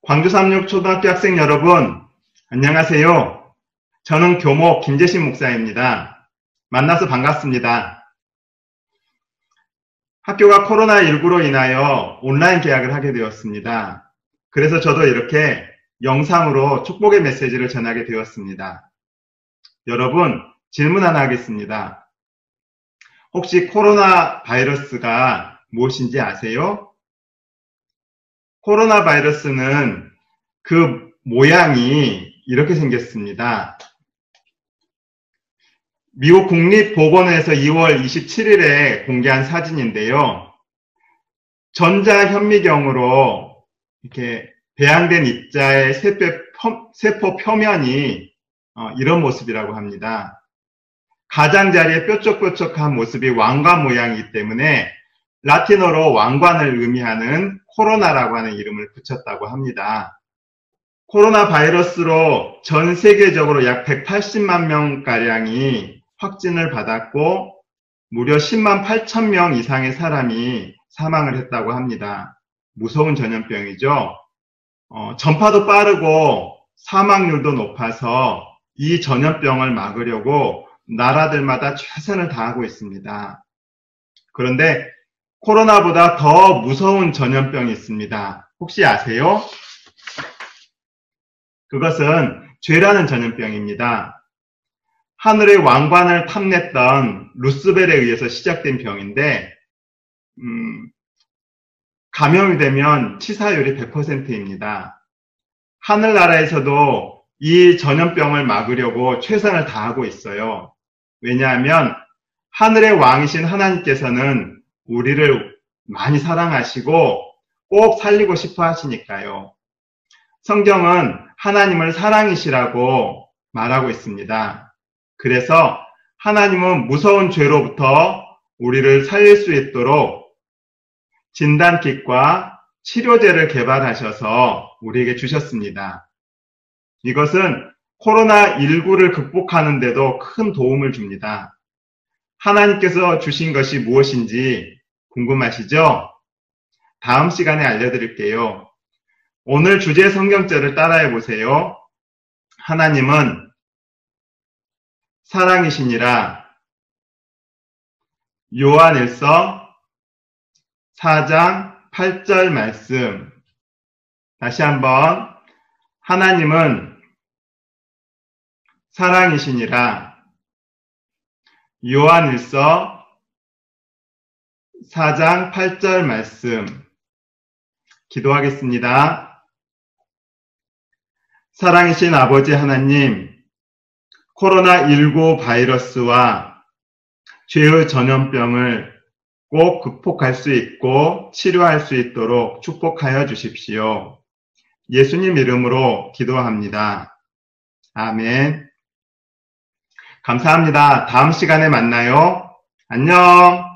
광주 삼육초등학교 학생 여러분, 안녕하세요. 저는 교목 김재신 목사입니다. 만나서 반갑습니다. 학교가 코로나19로 인하여 온라인 개학을 하게 되었습니다. 그래서 저도 이렇게 영상으로 축복의 메시지를 전하게 되었습니다. 여러분, 질문 하나 하겠습니다. 혹시 코로나 바이러스가 무엇인지 아세요? 코로나 바이러스는 그 모양이 이렇게 생겼습니다. 미국 국립보건원에서 2월 27일에 공개한 사진인데요. 전자현미경으로 이렇게 배양된 입자의 세포 표면이 이런 모습이라고 합니다. 가장자리에 뾰족뾰족한 모습이 왕관 모양이기 때문에 라틴어로 왕관을 의미하는 코로나라고 하는 이름을 붙였다고 합니다. 코로나 바이러스로 전 세계적으로 약 180만 명가량이 확진을 받았고 무려 10만 8천 명 이상의 사람이 사망을 했다고 합니다. 무서운 전염병이죠. 전파도 빠르고 사망률도 높아서 이 전염병을 막으려고 나라들마다 최선을 다하고 있습니다. 그런데 코로나보다 더 무서운 전염병이 있습니다. 혹시 아세요? 그것은 죄라는 전염병입니다. 하늘의 왕관을 탐냈던 루스벨에 의해서 시작된 병인데 감염이 되면 치사율이 100%입니다. 하늘나라에서도 이 전염병을 막으려고 최선을 다하고 있어요. 왜냐하면 하늘의 왕이신 하나님께서는 우리를 많이 사랑하시고 꼭 살리고 싶어 하시니까요. 성경은 하나님을 사랑이시라고 말하고 있습니다. 그래서 하나님은 무서운 죄로부터 우리를 살릴 수 있도록 진단kit과 치료제를 개발하셔서 우리에게 주셨습니다. 이것은 코로나19를 극복하는 데도 큰 도움을 줍니다. 하나님께서 주신 것이 무엇인지 궁금하시죠? 다음 시간에 알려드릴게요. 오늘 주제 성경절을 따라해 보세요. 하나님은 사랑이시니라. 요한일서 4장 8절 말씀. 다시 한번. 하나님은 사랑이시니라. 요한일서 4장 8절 말씀. 기도하겠습니다. 사랑이신 아버지 하나님, 코로나19 바이러스와 죄의 전염병을 꼭 극복할 수 있고 치료할 수 있도록 축복하여 주십시오. 예수님 이름으로 기도합니다. 아멘. 감사합니다. 다음 시간에 만나요. 안녕.